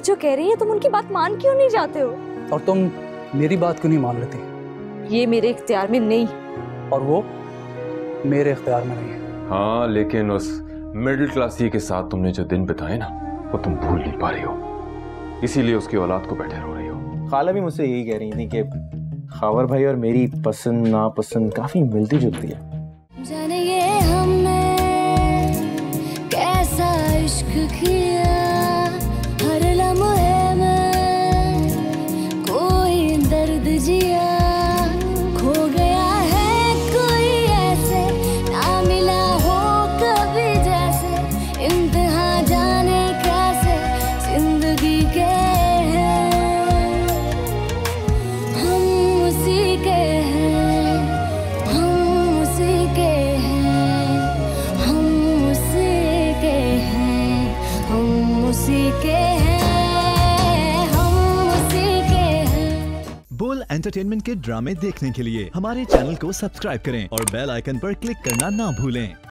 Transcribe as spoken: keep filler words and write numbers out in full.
जो कह रही है तुम उनकी बात मान क्यों नहीं जाते हो? और तुम मेरी बात क्यों नहीं मान लेती? ये मेरे इख्तियार में नहीं। और वो मेरे इख्तियार में नहीं है। हाँ, लेकिन उस मिडिल क्लासी के साथ तुमने जो दिन बिताए ना, वो तुम भूल नहीं पा रही हो, इसीलिए उसकी औलाद को बैठे रो रही हो। खाला भी मुझसे यही कह रही थी कि खावर भाई और मेरी पसंद नापसंद काफी मिलती जुलती है। जाने ये हमने कैसा इश्क किया, हर लम्हे में कोई दर्द जिया, खो गया है कोई ऐसे, ना मिला हो कभी जैसे, इंतहा जाने कैसे जिंदगी के हैं, हम उसी के हैं, हम उसी के हैं, हम उसी के हैं, हम उसी के हैं, हम उसी के हैं। बोल एंटरटेनमेंट के ड्रामे देखने के लिए हमारे चैनल को सब्सक्राइब करें और बेल आइकन पर क्लिक करना ना भूलें।